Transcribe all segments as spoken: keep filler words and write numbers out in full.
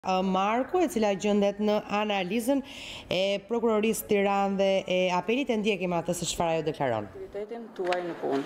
Marko, e cila gjendet në analizën e prokurorisë Tiranë dhe e apelit, e ndjekim atë se çfarë ajo deklaron. Aktivitetin tuaj në punë.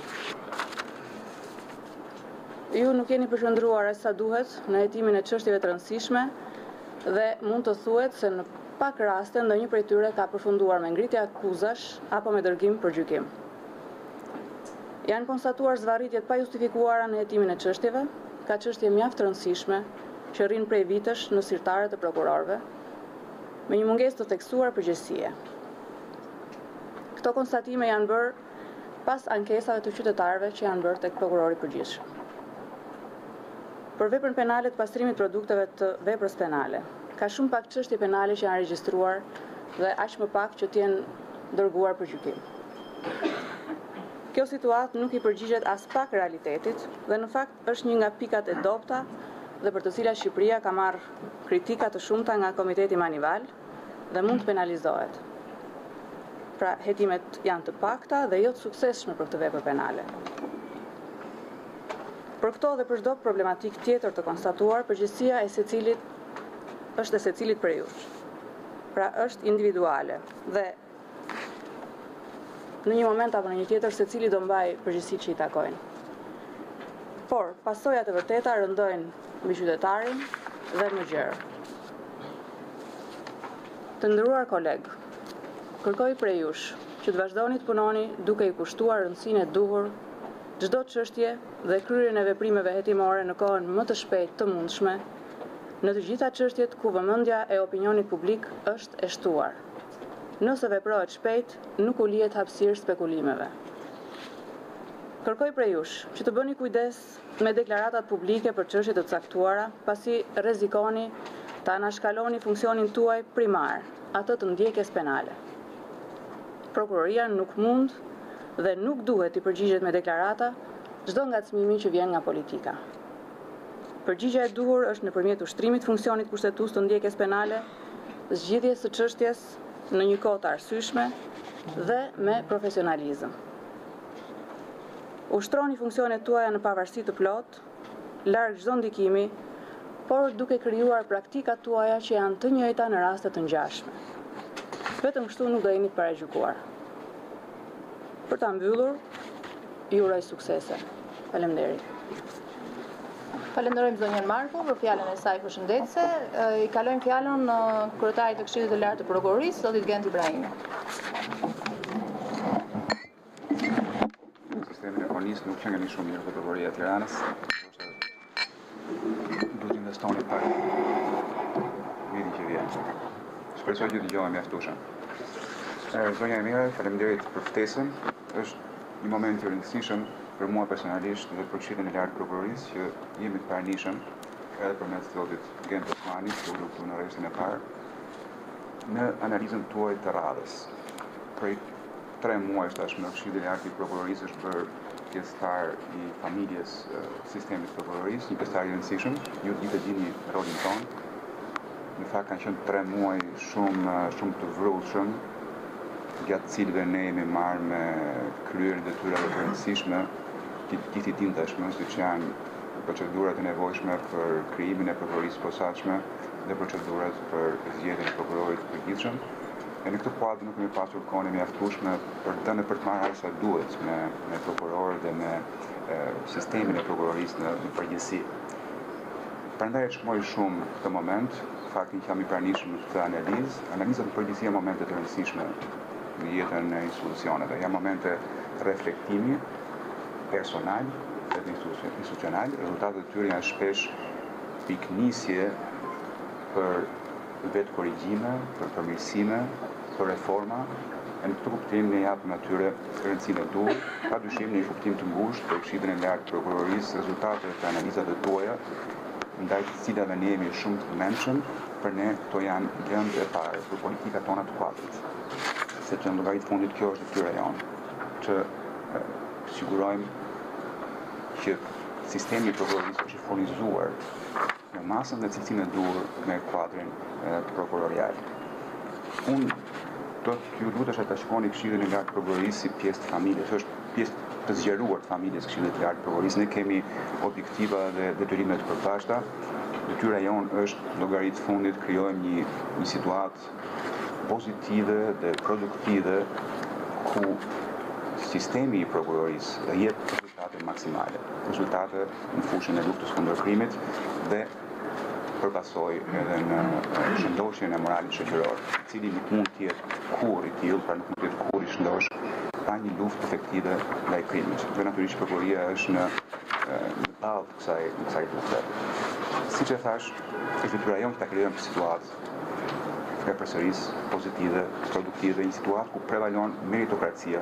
Ju nuk jeni përqendruar as sa duhet në hetimin e çështjeve të rëndësishme dhe mund të thuhet se në pak raste ndonjë prej tyre ka përfunduar me ngritje akuzash apo me dërgim për gjykim. Janë konstatuar zvarritjet pa justifikuara në hetimin e çështjeve, ka çështje mjaft të rëndësishme që rrinë prej vitesh në sirtare të prokurorëve, me një mungesë të theksuar përgjegjësie. Këto konstatime janë bërë pas ankesave të qytetarëve që janë bërë tek prokurori i përgjithshëm. Për veprën penale të pastrimit produkteve të veprës penale, ka shumë pak çështje penale që janë regjistruar dhe aq më pak që të jenë dërguar për gjykim. Kjo situatë nuk i përgjigjet as pak realitetit dhe në fakt është një nga pikat e dobta dhe për të cilat Shqipëria ka marrë kritika të shumta nga Komiteti Manival dhe mund të penalizohet. Pra, hetimet janë të pakta dhe jo të suksesshme për këtë vepër penale. Për këto dhe për çdo problematik tjetër të konstatuar, përgjegjësia e secilit është e secilit prej jush. Pra, është individuale dhe në një moment apo në një tjetër secili do mbajë përgjegjësitë që i takojnë. Por, pasojat e vërteta rëndojnë mbi qytetarin dhe më gjerë. Të nderuar koleg, kërkoj prej jush që të vazhdoni të punoni duke i kushtuar rëndësinë e duhur çdo çështje dhe kryerjen e veprimeve hetimore në kohën më të shpejtë të mundshme, në të gjitha çështjet ku vëmendja e opinionit publik është e shtuar. Nëse veprohet shpejt, nuk u lihet hapësirë spekulimeve. Kërkoj prej jush që të bëni kujdes me deklaratat publike për çështje të caktuara, pasi rrezikoni të anashkaloni funksionin tuaj primar, atë të ndjekjes penale. Prokuroria nuk mund dhe nuk duhet të përgjigjet me deklarata çdo ngacmimi që vjen nga politika. Përgjigjja e duhur është nëpërmjet ushtrimit funksionit kushtetues të ndjekjes penale, zgjidhjes së çështjes në një kohë të arsyeshme dhe me profesionalizëm. Ushtroni funksionet tuaja në pavarësi të plot, larg çdo ndikimi, por duke krijuar praktikat tuaja që janë të njëjta në raste të ngjashme. Vetëm kështu nuk do jeni të paragjykuar. Për ta mbyllur, ju uroj suksese. Faleminderit. Falenderojmë zonjën Marko për fjalën e saj përshëndetëse. I kalojmë fjalën kryetarit të Këshillit të Lartë të Prokurorisë, zotit Gent Ibrahimi. Sistemi e policë nuk qenë një shumë mirë për prokuroria e Tiranës. Duhet të investoni pak vitin që vjen. Shpresoj që të dëgjojmë mjaftueshëm. Zonja Emira, faleminderit për ftesën. Është një moment i rëndësishëm për mua personalisht dhe për Këshillin e Lartë të Prokurorisë që jemi të parënishëm edhe përmes zotit Gent Osmanit, që u luftu në rreshtin e parë, në analizën tuaj të radhës. Prej tre muajsh tashmë Këshilli i Lartë i Prokurorisë është bërë pjesëtar i familjes uh, sistemit të prokurorisë, një pjesëtar i rëndësishëm, ju ditë dini rolin tonë. Në fakt kanë qenë tre muaj shumë uh, shumë të vrullshëm, gjatë cilëve ne jemi marrë me kryer detyrave të rëndësishme, gjithë i dinë tashmë, siç janë procedurat e nevojshme për krijimin e prokurorisë posaçme dhe procedurat për zgjedhjen e prokurorit të përgjithshëm. E në këtë kuadër nuk kemi pasur kohën e mjaftueshme për të dhënë për të marrë sa duhet me me prokurorë dhe me e, sistemin e prokurorisë në, në përgjithësi. Prandaj e çmoj shumë këtë moment, faktin që jam i pranishëm në këtë analizë, analiza në përgjithësi janë momente të rëndësishme në jetën e institucioneve, janë momente reflektimi personal dhe institucional, rezultatet e tyre janë shpesh piknisje për vetë korrigjime, për përmirësime, për reforma, e në këtë kuptim ne japim atyre rëndësinë e duhur, pa dyshim në një kuptim të ngushtë për Këshillin e Lartë të Prokurorisë, rezultatet e analizave tuaja, ndaj të cilave ne jemi shumë të mençëm, për ne këto janë lëndë e parë për politikat tona të kuadrit. Sepse në llogarit fundit kjo është detyra jonë, që e, sigurojmë që sistemi i prokurorisë është i furnizuar në masën dhe cilësinë e duhur me kuadrin e, prokurorial. Unë do t'ju lutesh ta shikoni Këshillin e Lartë të Prokurorisë si pjesë të familjes, është pjesë të zgjeruar të familjes Këshillit të Lartë të Prokurorisë. Ne kemi objektiva dhe detyrimet të përbashkëta detyra jonë është llogaritë fundit krijojmë një, një situatë pozitive dhe produktive ku sistemi i prokurorisë jep rezultate maksimale, rezultate në fushën e luftës kundër krimit dhe përpasoj edhe në shëndoshjen e moralit shoqëror, i cili nuk mund të jetë kurrë i tillë, pra nuk mund të jetë kurrë i shëndosh pa një luftë efektive ndaj krimit. Dhe natyrisht prokuroria është në në ballë të kësaj të kësaj lufte. Siç e thash, është detyra jonë ta krijojmë një situatë e përsërisë pozitive, produktive, një situatë ku prevalon meritokracia,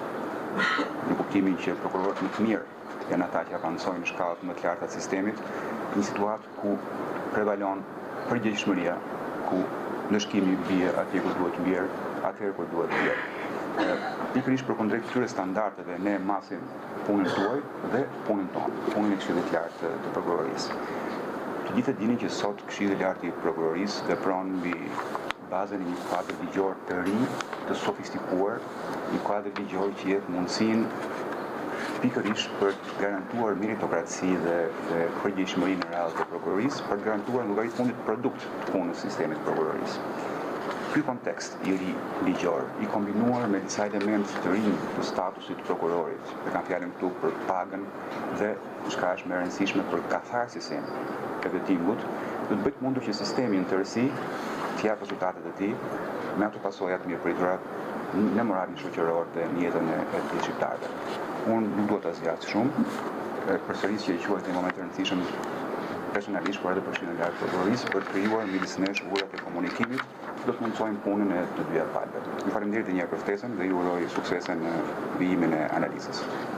në kuptimin që prokurorët më të mirë janë ata që avancojnë në shkallët më të larta të sistemit, një situatë ku prevalon përgjegjësiria, ku ndëshkimi bie atje ku duhet të bjerë, atëherë kur duhet të bjerë. Pikërisht përkundrejt këtyre standardeve ne masim punën tuaj dhe punën tonë, punën e Këshillit të Lartë të Prokurorisë. Të gjithë dini që sot Këshilli i Lartë i Prokurorisë vepron mbi bazën e një kuadri ligjor të ri, të sofistikuar, një kuadër ligjor që jep mundësinë pikërisht për të garantuar meritokraci dhe, dhe përgjegjësinë në radhë të prokurorisë, për të garantuar në llogarit fundit produkt të punës së sistemit të prokurorisë. Ky kontekst i ri ligjor, i kombinuar me disa elementë të rinj të statusit të prokurorit, dhe kam fjalën këtu për pagën dhe çka është më e rëndësishme për katharsisin e vetingut, do të bëjë mundur që sistemi në tërësi të japë rezultatet e tij me ato pasojat të mirëpritura në moralin shoqëror dhe në jetën e të shqiptarëve. Unë nuk duhet ta zgjat shumë, përsëris që e quajt në moment të rëndësishëm personalisht, por edhe për Këshillin e Lartë të Prokurorisë për të krijuar midis nesh urat e komunikimit, do të mundsojmë punën e të dyja palëve. Ju faleminderit edhe një herë për ftesën dhe ju uroj suksese në vijimin e analizës.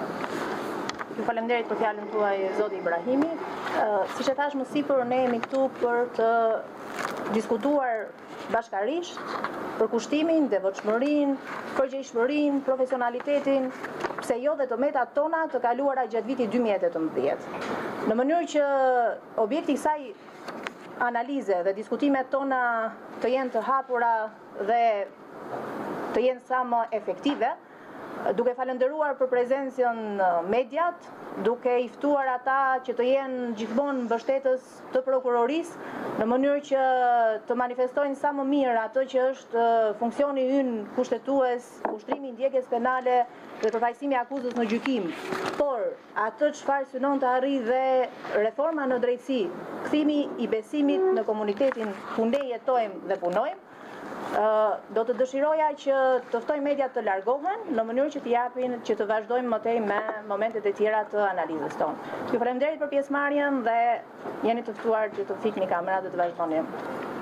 Ju faleminderit për fjalën tuaj zoti Ibrahimi. Siç e thash më sipër, ne jemi këtu për të diskutuar bashkarisht për kushtimin, devotshmërinë, përgjegjësinë, profesionalitetin, pse jo dhe të metat tona të kaluara gjatë vitit dy mijë e tetëmbëdhjetë. Në mënyrë që objekti i kësaj analize dhe diskutimet tona të jenë të hapura dhe të jenë sa më efektive, duke falënderuar për prezencën mediat, duke i ftuar ata që të jenë gjithmonë mbështetës të prokurorisë, në mënyrë që të manifestojnë sa më mirë atë që është funksioni ynë kushtetues, ushtrimi i ndjekjes penale dhe përfaqësimi i akuzës në gjykim, por atë çfarë synon të arrijë dhe reforma në drejtësi, kthimi i besimit në komunitetin ku ne jetojmë dhe punojmë. Do të dëshiroja që të ftoj mediat të largohen në mënyrë që të japin që të vazhdojmë më tej me momentet e tjera të analizës tonë. Ju faleminderit për pjesëmarrjen dhe jeni të ftuar që të fikni kamerat dhe të vazhdoni.